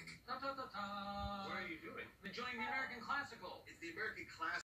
Ta ta ta ta. What are you doing? I'm enjoying the American classical. It's the American classic.